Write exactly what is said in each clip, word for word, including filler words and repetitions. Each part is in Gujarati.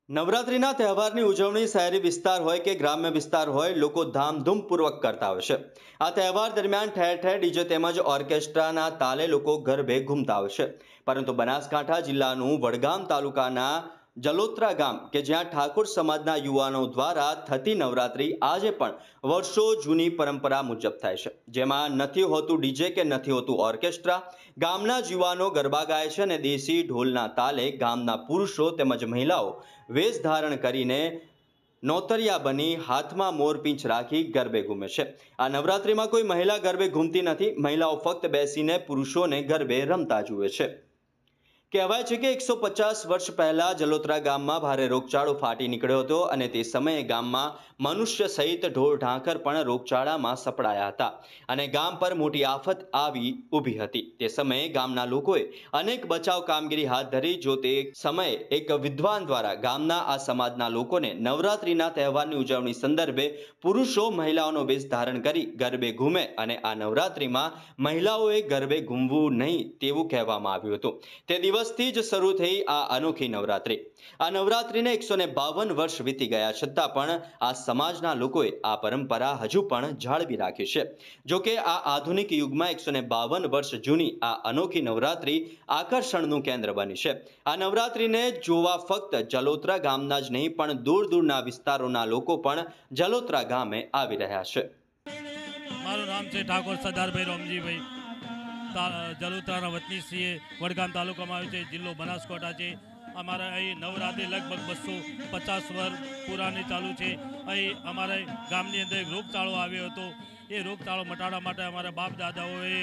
નવરાત્રિના તહેવારની ઉજવણી શહેરી વિસ્તાર હોય કે ગ્રામ્ય વિસ્તાર હોય લોકો ધામધૂમપૂર્વક કરતા હોય છે। આ તહેવાર દરમિયાન ઠેર ઠેર ડીજે તેમજ ઓર્કેસ્ટ્રાના તાલે લોકો ગરબે ઘૂમતા હોય છે। પરંતુ બનાસકાંઠા જિલ્લાનું વડગામ તાલુકાના જલોત્રા ગામ કે જ્યાં ઠાકોર સમાજના યુવાનો દ્વારા થતી નવરાત્રિ આજે પણ વર્ષો જૂની પરંપરા મુજબ થાય છે, જેમાં નથી હોતું ડીજે કે નથી હોતું ઓર્કેસ્ટ્રા। ગામના જ યુવાનો ગરબા ગાય છે અને દેશી ઢોલના તાલે ગામના પુરુષો તેમજ મહિલાઓ વેશ ધારણ કરીને નોતરિયા બની હાથમાં મોરપીંછ રાખી ગરબે ઘૂમે છે। આ નવરાત્રિમાં કોઈ મહિલા ગરબે ઘૂમતી નથી, મહિલાઓ ફક્ત બેસીને પુરુષોને ગરબે રમતા જુએ છે। કહેવાય છે કે એકસો પચાસ વર્ષ પહેલા જલોત્રા ગામમાં ભારે રોગચાળો ફાટી નીકળ્યો હતો અને તે સમયે ગામમાં મનુષ્ય સહિત ઢોર ઢાંખર પણ રોગચાળામાં સપડાયા હતા અને ગામ પર મોટી આફત આવી ઊભી હતી। તે સમયે ગામના લોકોએ અનેક બચાવ કામગીરી હાથ ધરી। જો તે સમયે એક વિદ્વાન દ્વારા ગામના આ સમાજના લોકોને નવરાત્રિના તહેવારની ઉજવણી સંદર્ભે પુરુષો મહિલાઓનો વેશ ધારણ કરી ગરબે ઘૂમે અને આ નવરાત્રિમાં મહિલાઓએ ગરબે ઘૂમવું નહીં તેવું કહેવામાં આવ્યું હતું। તે દિવસથી જ શરૂ થઈ આ અનોખી નવરાત્રિ। આ નવરાત્રિને એકસો ને બાવન વર્ષ વીતી ગયા છતાં પણ આ સમાજના લોકોએ આ પરંપરા હજુ પણ જાળવી રાખી છે। જો કે આ આધુનિક યુગમાં એકસો ને બાવન વર્ષ જૂની આ અનોખી નવરાત્રિ આકર્ષણનું કેન્દ્ર બની છે। આ નવરાત્રિને જોવા ફક્ત જલોત્રા ગામના જ નહીં પણ દૂર દૂરના વિસ્તારોના લોકો પણ જલોત્રા ગામે આવી રહ્યા છે। મારું નામ છે ઠાકોર સરદારભાઈ રોમજીભાઈ, જલોત્રાના વતની છીએ। વડગામ તાલુકામાં આવ્યું છે, જિલ્લો બનાસકાંઠા છે। અમારા અહીં નવરાત્રિ લગભગ બસો પચાસ વર્ષ પુરાની ચાલુ છે। અહીં અમારા ગામની અંદર એક રોગચાળો આવ્યો હતો, એ રોગચાળો મટાડવા માટે અમારા બાપ દાદાઓએ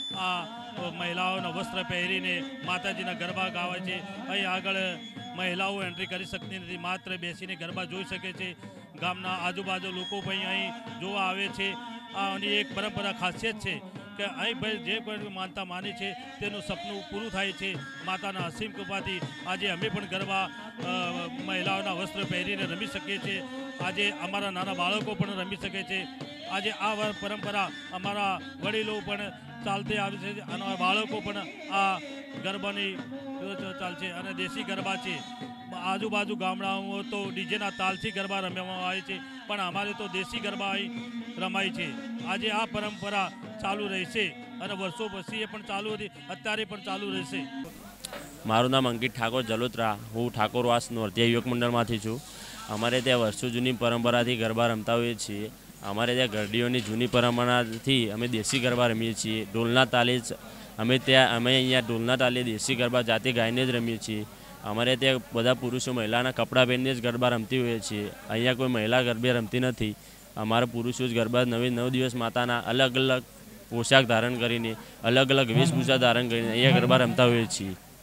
આ મહિલાઓના વસ્ત્ર પહેરીને માતાજીના ગરબા ગાવે છે। અહીં આગળ મહિલાઓ એન્ટ્રી કરી શકતી નથી, માત્ર બેસીને ગરબા જોઈ શકે છે। ગામના આજુબાજુ લોકો પણ અહીં જોવા આવે છે। આની એક પરંપરા ખાસિયત છે કે અહીં ભાઈ જે કોઈ માનતા માની છે તેનું સપનું પૂરું થાય છે માતાના અસીમ કૃપાથી। આજે અમે પણ ગરબા મહિલાઓના વસ્ત્ર પહેરીને રમી શકીએ છીએ। આજે અમારા નાના બાળકો પણ રમી શકે છે। આજે આ પરંપરા અમારા વડીલો પણ ચાલતી આવી છે અને બાળકો પણ આ ગરબાની ચાલશે અને દેશી ગરબા છે। આજુબાજુ ગામડાઓમાં તો ડીજેના તાલથી ગરબા રમવામાં આવે છે, પણ અમારે તો દેશી ગરબા અહીં રમાય છે। આજે આ પરંપરા ચાલુ રહેશે અને વર્ષો પછી એ પણ ચાલુ હતી, અત્યારે પણ ચાલુ રહેશે। મારું નામ અંકિત ઠાકોર જલોત્રા, હું ઠાકોરવાસ નોરતીયા યુવક મંડળમાંથી છું। અમારે ત્યાં વર્ષો જૂની પરંપરાથી ગરબા રમતા હોઈએ છીએ। અમારે ત્યાં ગરડીઓની જૂની પરંપરાથી અમે દેશી ગરબા રમીએ છીએ। ઢોલના તાલે જ અમે ત્યાં અમે અહીંયા ઢોલના તાલે દેશી ગરબા જાતે ગાઈને જ રમીએ છીએ। અમારે ત્યાં બધા પુરુષો મહિલાના કપડાં પહેરીને જ ગરબા રમતી હોઈએ છીએ। અહીંયા કોઈ મહિલા ગરબે રમતી નથી। અમારા પુરુષો જ ગરબા નવે નવ દિવસ માતાના અલગ અલગ પોશાક ધારણ કરીને અલગ અલગ વેશભૂષા ધારણ કરીને અહીંયા ગરબા રમતા હોઈએ છીએ।